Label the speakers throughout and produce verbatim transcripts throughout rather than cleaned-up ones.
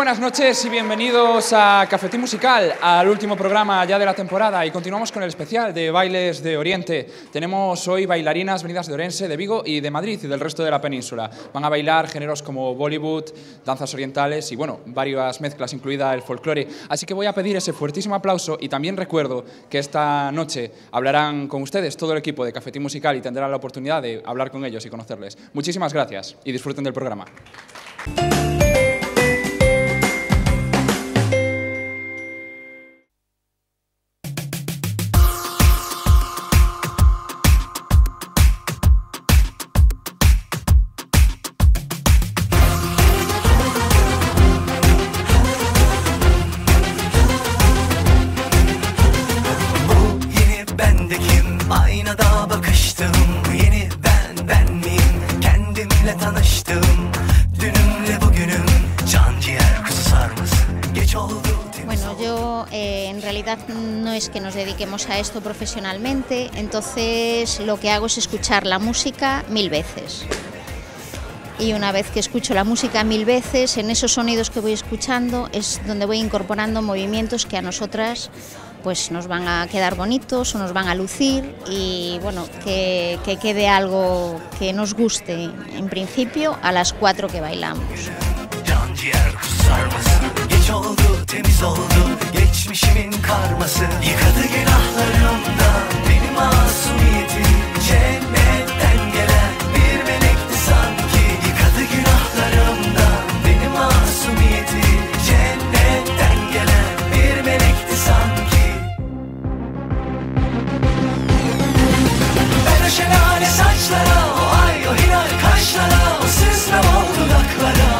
Speaker 1: buenas noches y bienvenidos a Cafetín Musical, al último programa ya de la temporada, y continuamos con el especial de Bailes de Oriente. Tenemos hoy bailarinas venidas de Orense, de Vigo y de Madrid y del resto de la península. Van a bailar géneros como Bollywood, danzas orientales y, bueno, varias mezclas, incluida el folclore. Así que voy a pedir ese fuertísimo aplauso y también recuerdo que esta noche hablarán con ustedes todo el equipo de Cafetín Musical y tendrán la oportunidad de hablar con ellos y conocerles. Muchísimas gracias y disfruten del programa.
Speaker 2: No es que nos dediquemos a esto profesionalmente, entonces lo que hago es escuchar la música mil veces. Y una vez que escucho la música mil veces, en esos sonidos que voy escuchando es donde voy incorporando movimientos que a nosotras pues nos van a quedar bonitos o nos van a lucir y bueno, que, que quede algo que nos guste en principio a las cuatro que bailamos. Geç oldu, temiz oldu, geçmişimin karması. Yıkadı günahlarımdan beni masumiyetim. Cennetten gelen bir melekti sanki. Yıkadı günahlarımdan beni masumiyetim. Cennetten gelen bir melekti sanki. Ben o şelale saçlara, o ay o hilal kaşlara, o süslem ol dudaklara.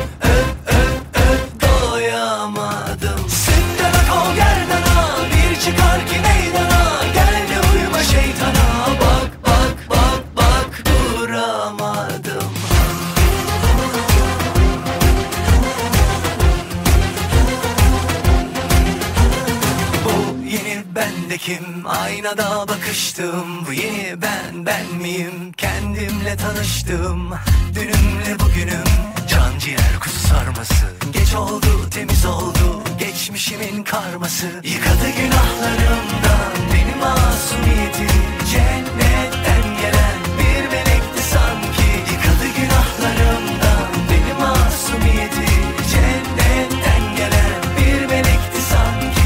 Speaker 2: Kim? Aynada bakıştım. Bu yeni ben, ben miyim? Kendimle tanıştım. Dünümle bugünüm, can ciğer kuzu sarması. Geç oldu, temiz oldu, geçmişimin karması. Yıkadı günahlarımdan beni masumiyetim. Cennetten gelen bir melekti sanki. Yıkadı günahlarımdan beni masumiyetim. Cennetten gelen bir melekti sanki.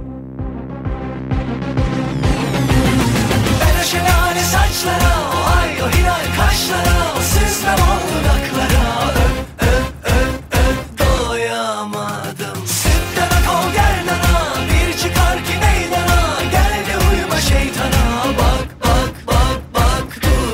Speaker 2: Şelale saçlara, o ay o hilal kaşlara, o süslem ol dudaklara. Öp öp öp öp doyamadım. Sütten ak ol gerdana, bir çıkar ki meydana. Gel de uyuma şeytana. Bak bak bak bak dur.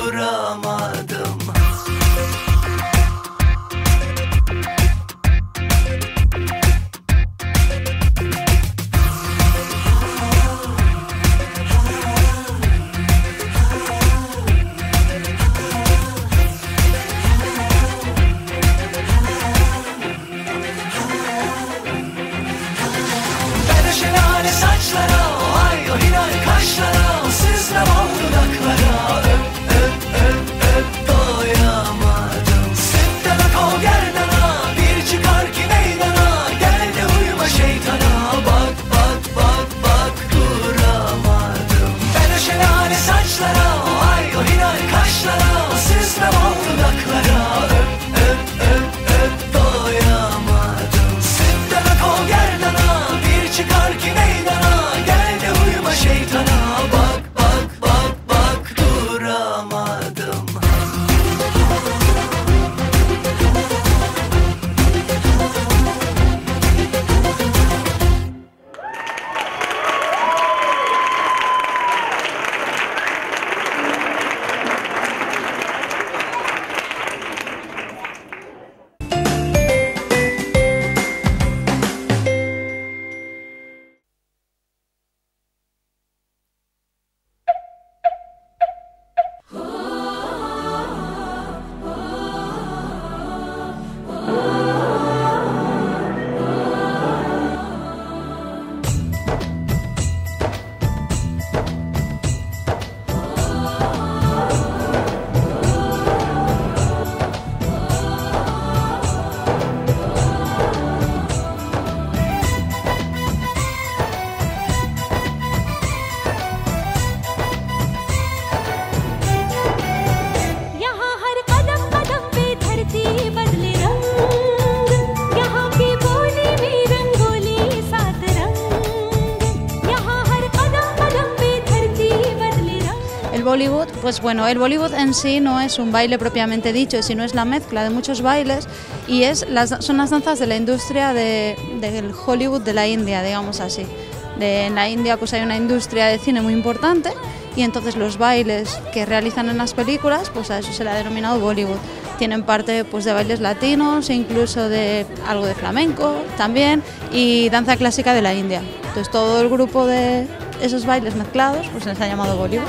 Speaker 3: Bollywood, pues bueno, el Bollywood en sí no es un baile propiamente dicho, sino es la mezcla de muchos bailes y es las, son las danzas de la industria de, del Hollywood de la India, digamos así. De, en la India pues hay una industria de cine muy importante y entonces los bailes que realizan en las películas, pues a eso se le ha denominado Bollywood. Tienen parte pues de bailes latinos e incluso de algo de flamenco también y danza clásica de la India. Entonces todo el grupo de esos bailes mezclados pues se les ha llamado Bollywood.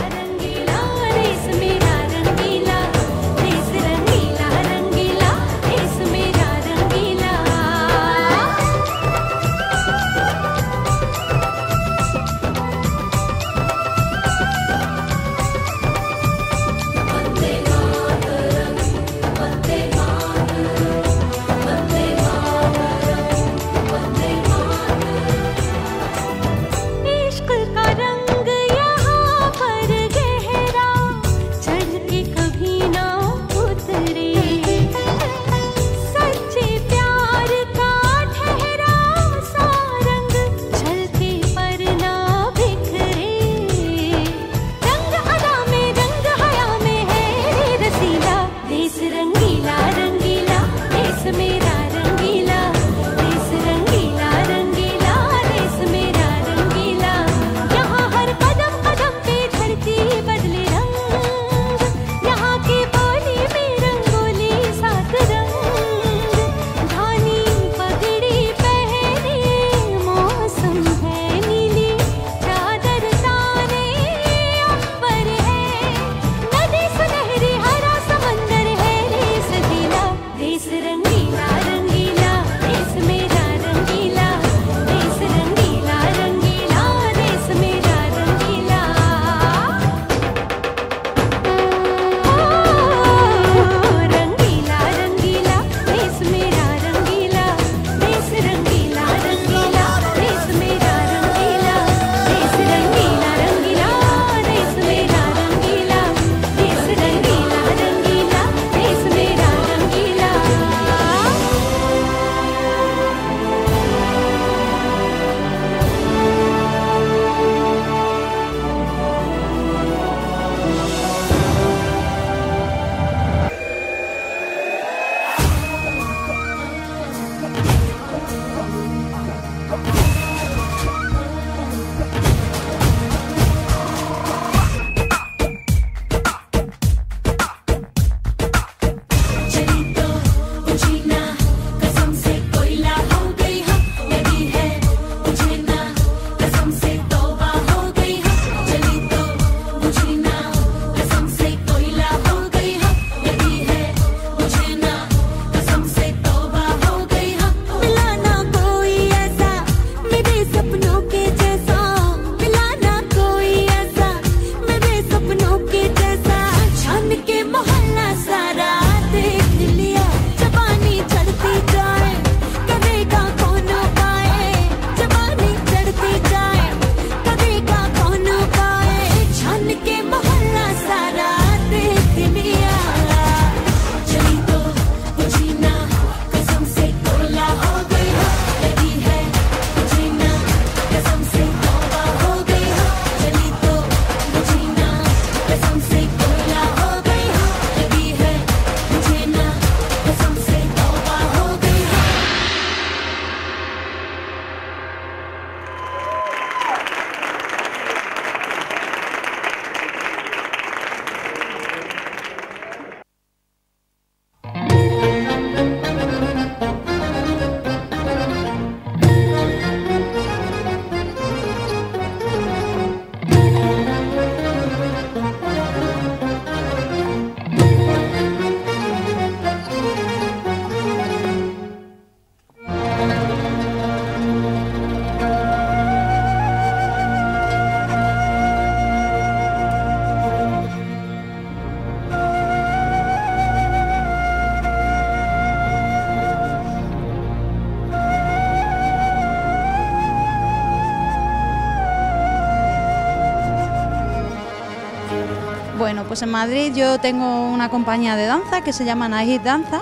Speaker 3: Bueno, pues en Madrid yo tengo una compañía de danza que se llama Nahid Danza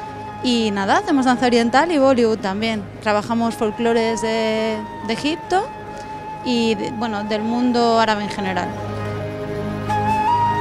Speaker 3: y nada, hacemos danza oriental y Bollywood también. Trabajamos folclores de, de Egipto y de, bueno, del mundo árabe en general.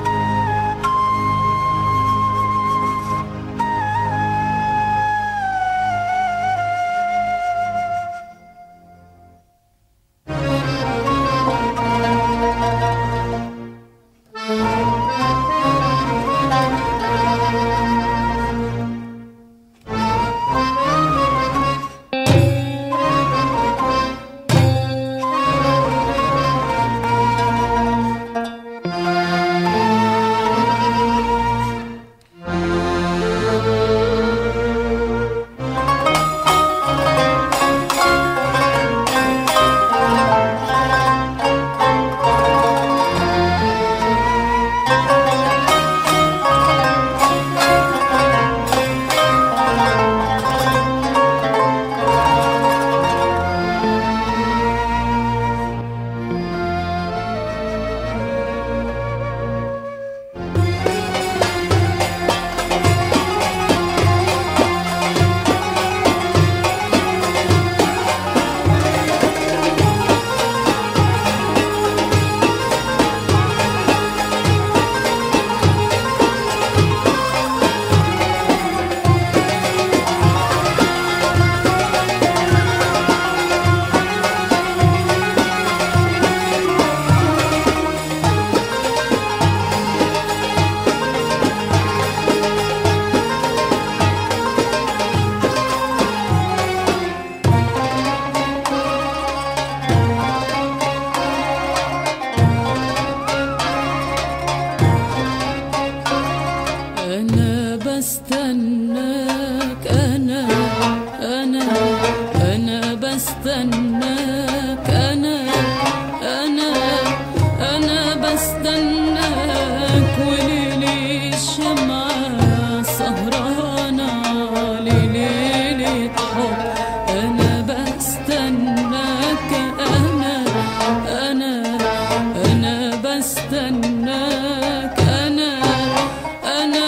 Speaker 4: بستناك أنا أنا أنا بستناك أنا أنا أنا بستناك وليلي الشمعة سهرانة لليلة حب أنا بستناك أنا أنا أنا بستناك أنا أنا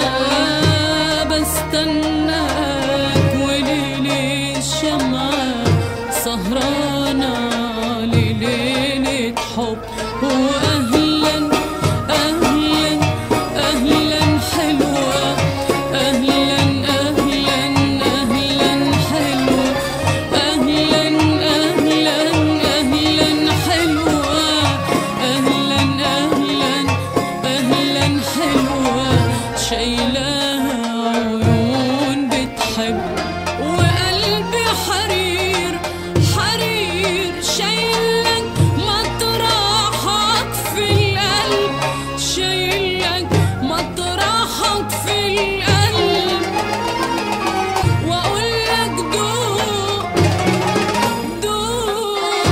Speaker 4: بستناك وليلي الشمعة سهرانة لليلة حب وأهلا أهلا أهلا حلوة أهلا أهلا أهلا حلوة أهلا أهلا أهلا حلوة أهلا أهلا أهلا حلوة شايلاها عيون بتحب وقلبي حرير حرير شايلك مطرحك في القلب شايلك مطرحك في القلب واقول لك دوق دوق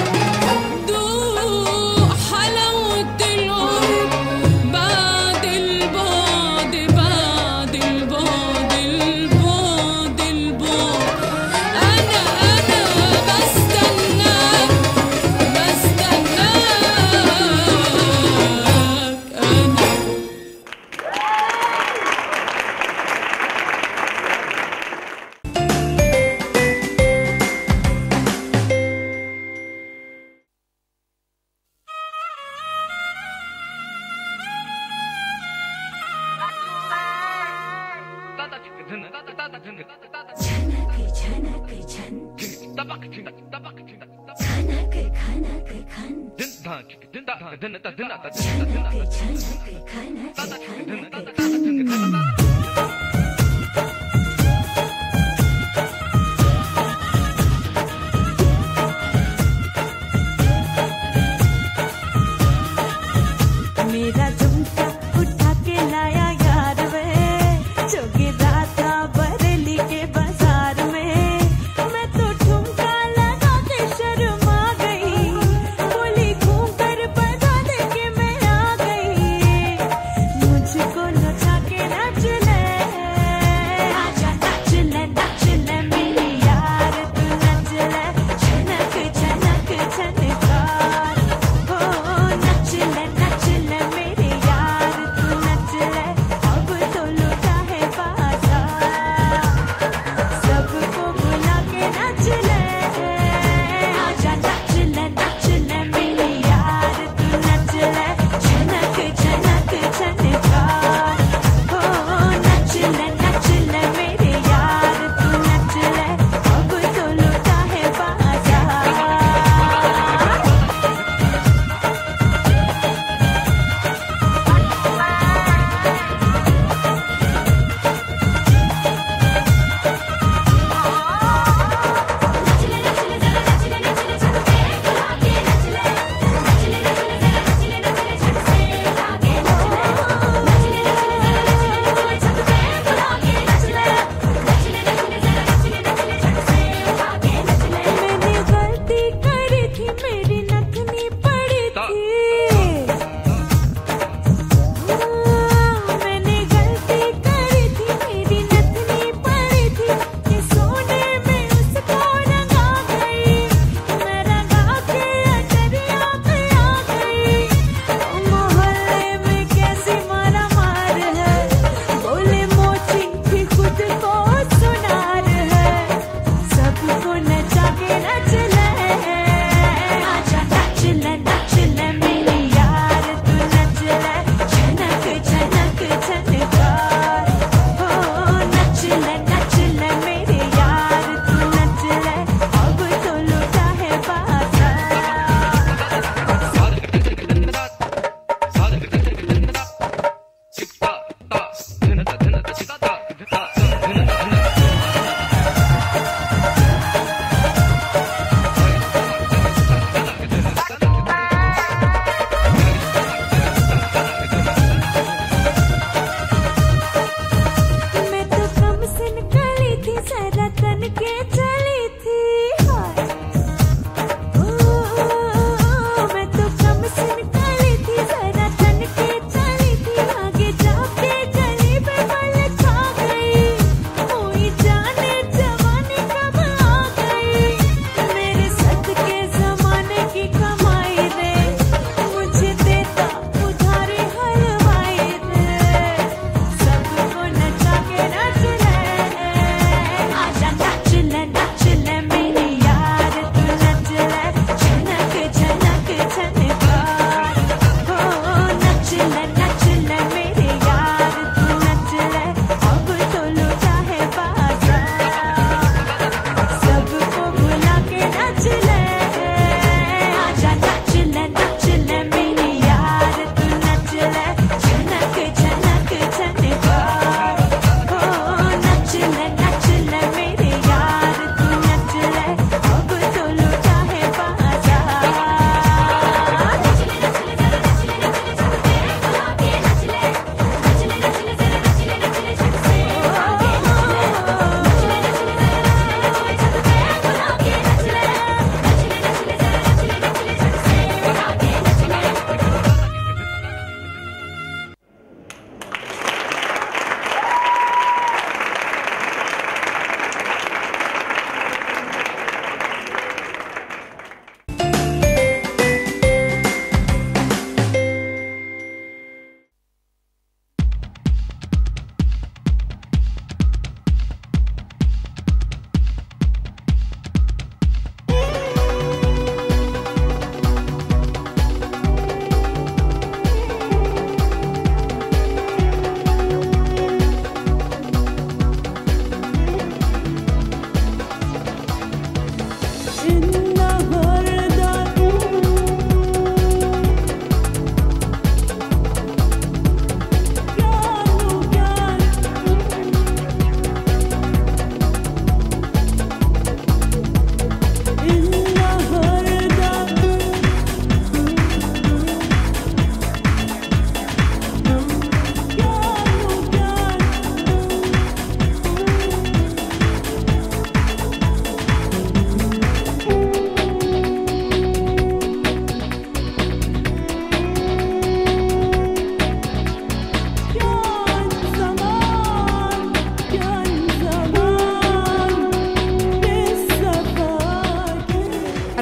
Speaker 4: دوق حلاوة القرب بعد البعد بعد البعد البعد البعد أنا أنا بستناك بستناك أنا
Speaker 5: मेरा झुमका उठा के लाया यार वे जोगी राता बरेली के बाजार में मैं तो ठुमका लगा के शर्मा गई बोली घूम कर बजा दे के मैं आ गई मुझको नचा के नाच ले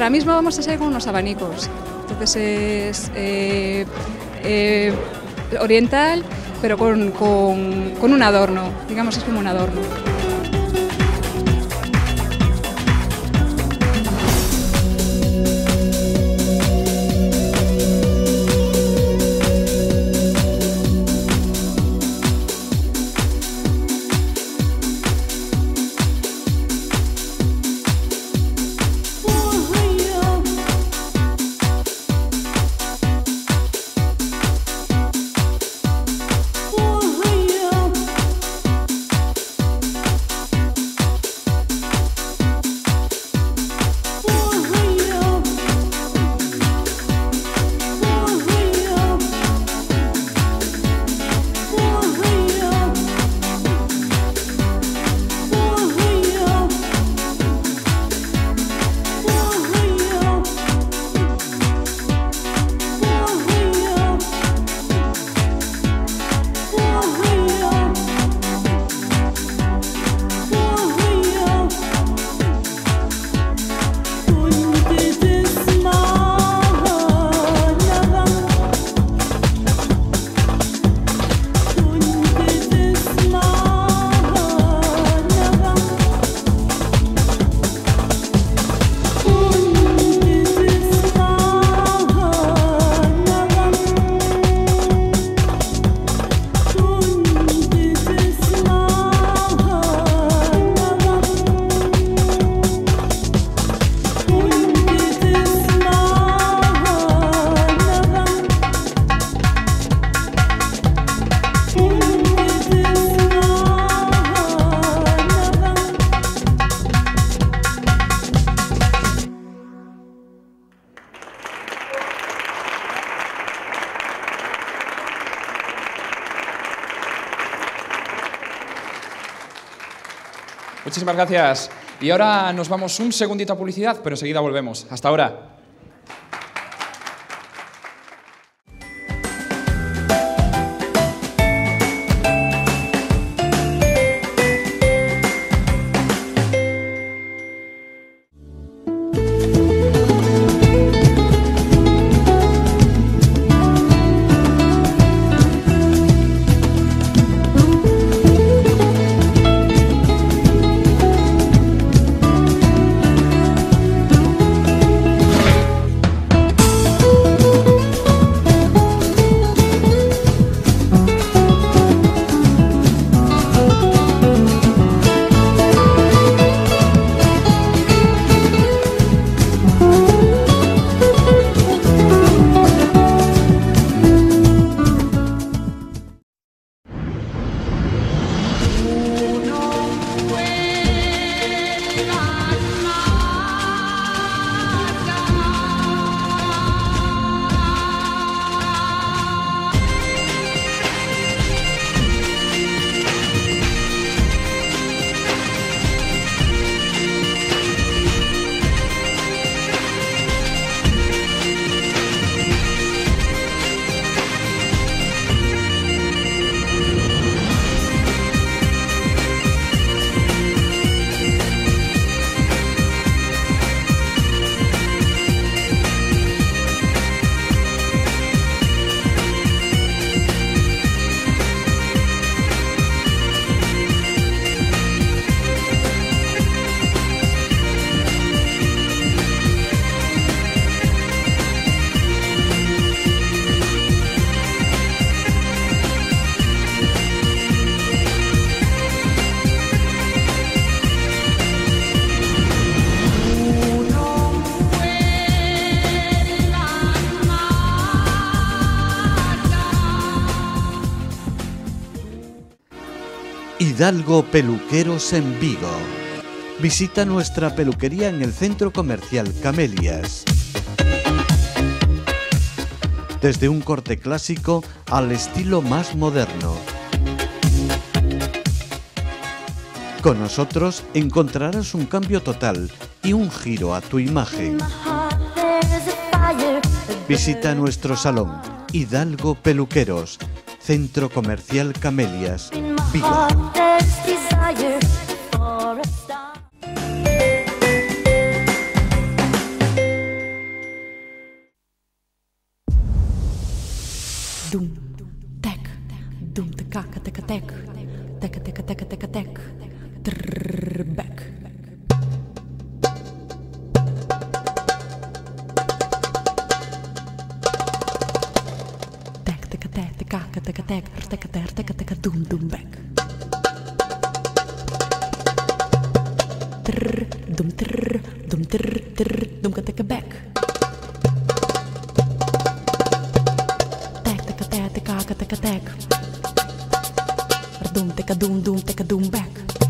Speaker 6: ahora mismo vamos a hacer con unos abanicos. Entonces es eh, eh, oriental, pero con, con, con un adorno, digamos, es como un adorno.
Speaker 1: Muchísimas gracias. Y ahora nos vamos un segundito a publicidad, pero enseguida volvemos. Hasta ahora.
Speaker 7: Hidalgo Peluqueros en Vigo. Visita nuestra peluquería en el centro comercial Camelias. Desde un corte clásico al estilo más moderno. Con nosotros encontrarás un cambio total y un giro a tu imagen. Visita nuestro salón Hidalgo Peluqueros, Centro Comercial Camelias, Vigo.
Speaker 8: teka tek, trrr, back. Tek teka tek, teka teka tek, teka tek, teka teka dum dum back. Trrr, dum trrr, dum trrr, trrr, dum ka teka back. Tek teka tek, teka teka tek. Dum teka dum dum teka dum back.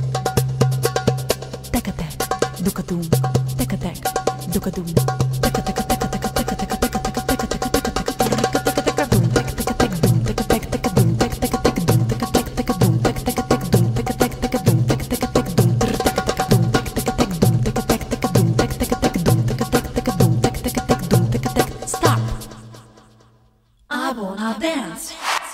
Speaker 8: Teka tek, duka dum, teka tek, duka dum, teka teka teka teka teka teka teka teka teka teka teka teka teka dum teka teka tek dum teka tek teka dum teka teka tek dum teka tek teka dum teka teka tek dum teka tek teka dum teka teka tek dum teka teka dum teka teka tek dum teka tek teka dum teka teka tek dum teka tek teka dum teka teka tek dum teka tek. Stop. I wanna dance.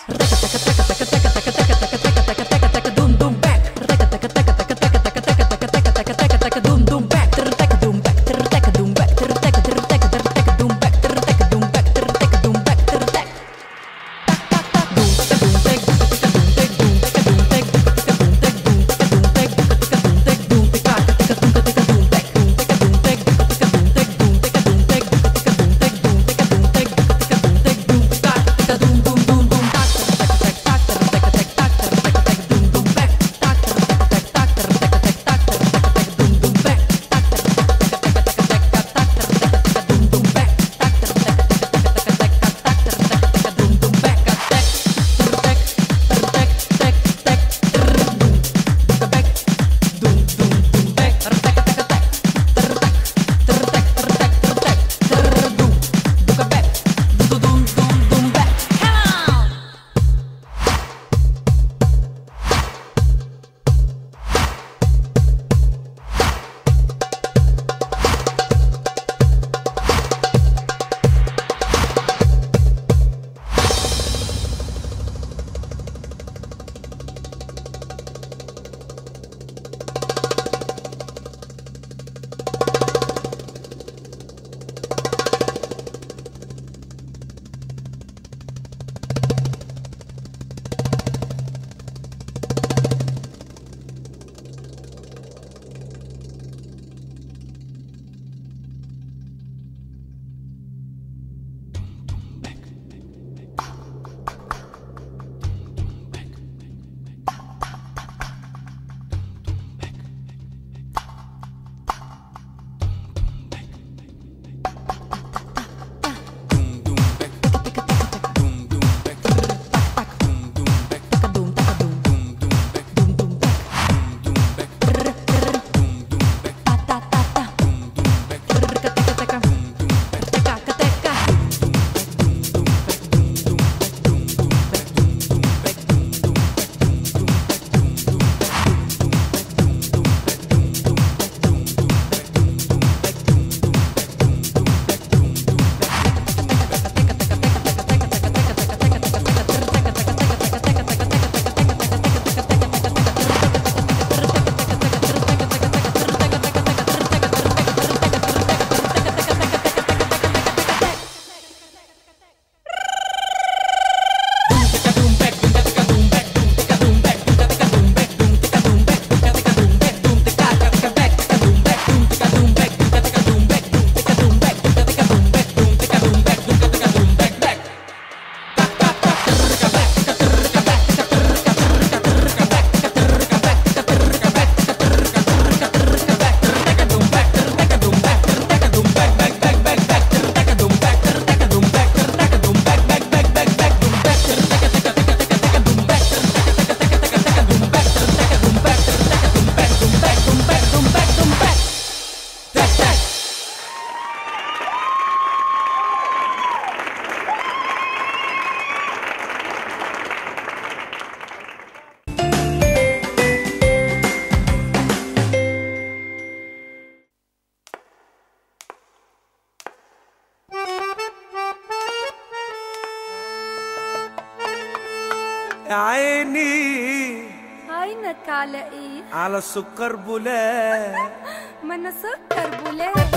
Speaker 9: عيني
Speaker 10: عينك على ايه؟
Speaker 9: على السكر بولاق.
Speaker 10: ما انا سكر بولاق.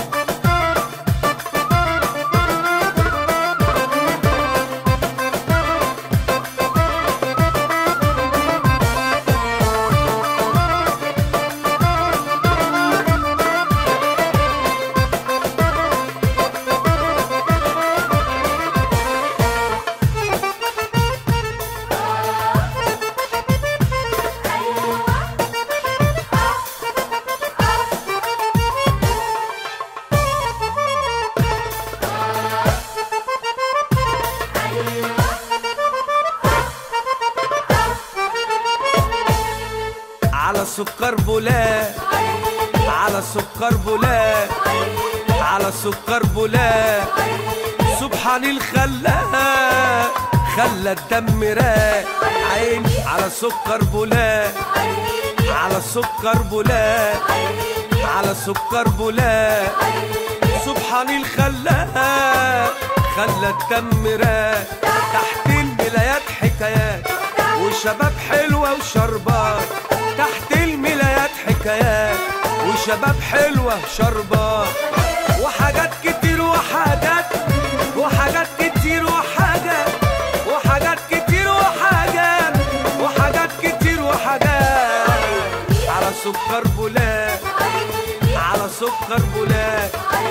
Speaker 9: سكر بولاق على سكر بولاق على سكر بولاق سبحان الخلاق خلى الدم راق عيني على سكر بولاق على سكر بولاق على سكر بولاق سبحان الخلاق خلى الدم راق تحت الملايات حكايات وشباب حلوة وشربات تحت الملايات حكايات وشباب حلوة وشربات وحاجات كتير وحاجات وحاجات كتير وحاجات وحاجات كتير وحاجات وحاجات كتير وحاجات على سكر بولاق على سكر بولاق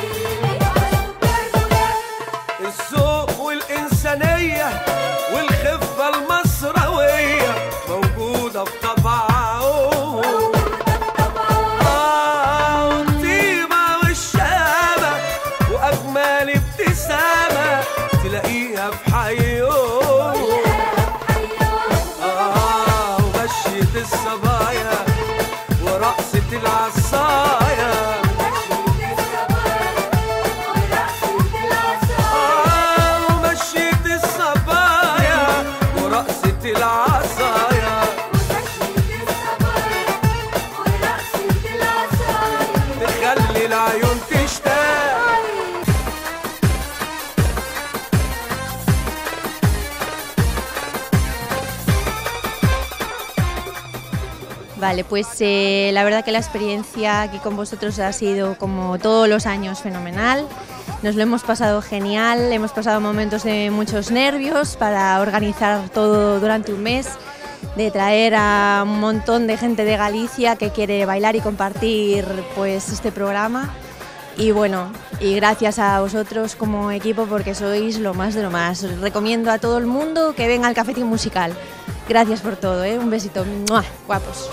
Speaker 9: الذوق والإنسانية والخفة المصروية موجودة في طبعه آه والطيبة والشامة وأجمل ابتسامة تلاقيها في حيه آه ومشية الصبايا ورقصة العصايا العصايا تخلي العيون تشتاق.
Speaker 11: Vale, pues eh, la verdad que la experiencia aquí con vosotros ha sido, como todos los años, fenomenal. Nos lo hemos pasado genial, hemos pasado momentos de muchos nervios para organizar todo durante un mes, de traer a un montón de gente de Galicia que quiere bailar y compartir pues este programa. Y bueno, y gracias a vosotros como equipo porque sois lo más de lo más. Os recomiendo a todo el mundo que venga al Cafetín Musical. Gracias por todo, ¿eh? Un besito. ¡Mua! Guapos.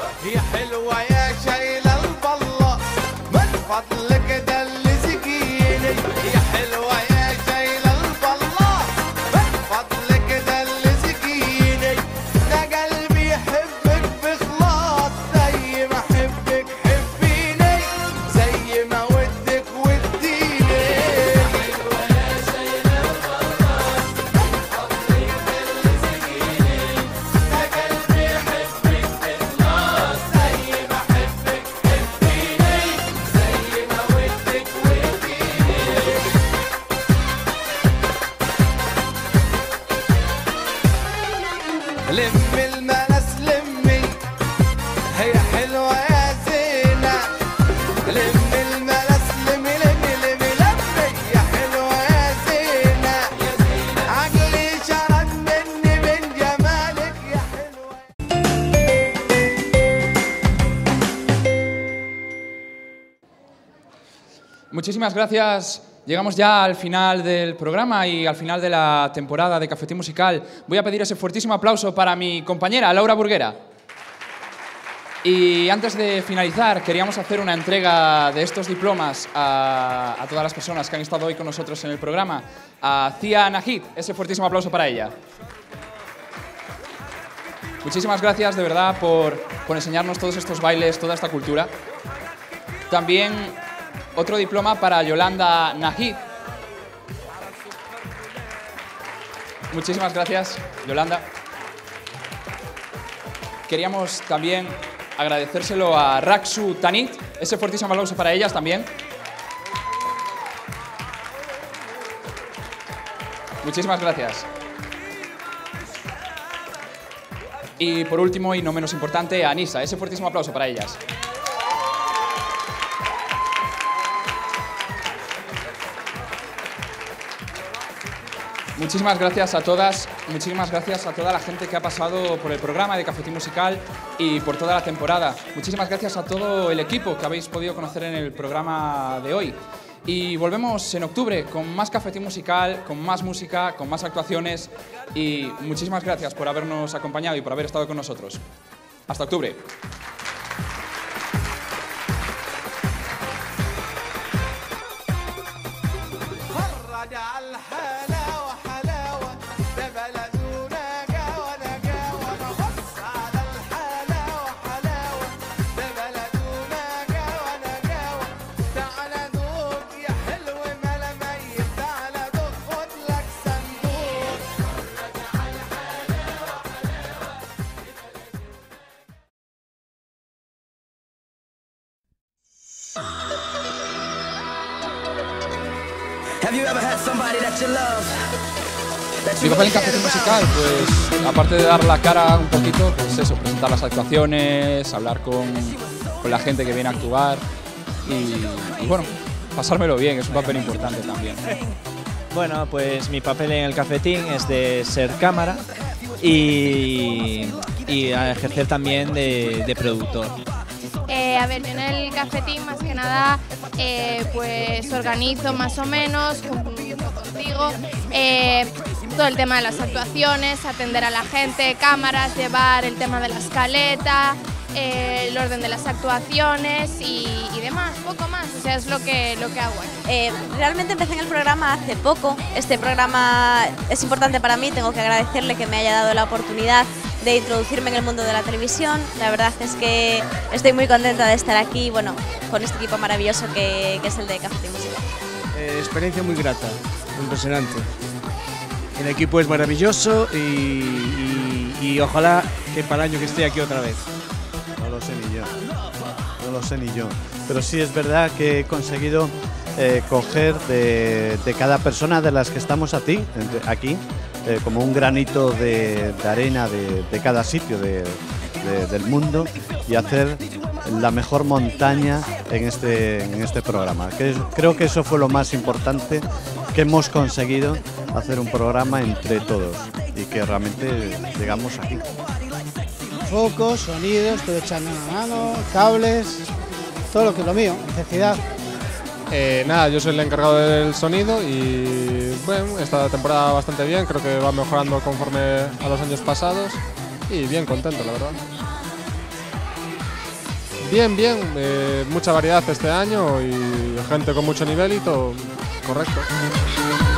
Speaker 1: Muchísimas gracias. Llegamos ya al final del programa y al final de la temporada de Cafetín Musical. Voy a pedir ese fuertísimo aplauso para mi compañera, Laura Burguera. Y antes de finalizar, queríamos hacer una entrega de estos diplomas a, a todas las personas que han estado hoy con nosotros en el programa. A Zia Nahid, ese fuertísimo aplauso para ella. Muchísimas gracias, de verdad, por, por enseñarnos todos estos bailes, toda esta cultura. También otro diploma para Yolanda Nahid. Muchísimas gracias, Yolanda. Queríamos también agradecérselo a Raksu Tanit. Ese fuertísimo aplauso para ellas también. Muchísimas gracias. Y por último, y no menos importante, a Anisa. Ese fuertísimo aplauso para ellas. Muchísimas gracias a todas, muchísimas gracias a toda la gente que ha pasado por el programa de Cafetín Musical y por toda la temporada. Muchísimas gracias a todo el equipo que habéis podido conocer en el programa de hoy. Y volvemos en octubre con más Cafetín Musical, con más música, con más actuaciones. Y muchísimas gracias por habernos acompañado y por haber estado con nosotros. Hasta octubre.
Speaker 9: ده
Speaker 1: Mi papel en Cafetín Musical, pues aparte de dar la cara un poquito, pues eso, presentar las actuaciones, hablar con, con la gente que viene a actuar y, y bueno, pasármelo bien, es un papel importante también.
Speaker 12: Bueno, pues mi papel en el cafetín es de ser cámara y, y a ejercer también de, de productor.
Speaker 13: Eh, a ver, yo en el cafetín más que nada eh, pues organizo más o menos junto contigo eh, todo el tema de las actuaciones, atender a la gente, cámaras, llevar el tema de la escaleta, eh, el orden de las actuaciones y, y demás, poco más, o sea, es lo que, lo que hago.
Speaker 14: Eh, realmente empecé en el programa hace poco, este programa es importante para mí, tengo que agradecerle que me haya dado la oportunidad de introducirme en el mundo de la televisión. La verdad es que estoy muy contenta de estar aquí, bueno, con este equipo maravilloso que, que es el de Cafetín Musical.
Speaker 15: Eh, experiencia muy grata, impresionante. El equipo es maravilloso y, y, y ojalá que para el año que esté aquí otra vez.
Speaker 7: No lo sé ni yo, no lo sé ni yo. Pero sí es verdad que he conseguido eh, coger de, de cada persona de las que estamos aquí, aquí Eh, como un granito de, de arena de, de cada sitio de, de, del mundo y hacer la mejor montaña en este, en este programa. Que es, creo que eso fue lo más importante, que hemos conseguido hacer un programa entre todos y que realmente llegamos aquí.
Speaker 16: Focos, sonidos, estoy echando una mano, cables, todo lo que es lo mío, necesidad.
Speaker 17: Eh, nada, yo soy el encargado del sonido y bueno, esta temporada bastante bien, creo que va mejorando conforme a los años pasados y bien contento, la verdad. Bien, bien, eh, mucha variedad este año y gente con mucho nivel y todo correcto.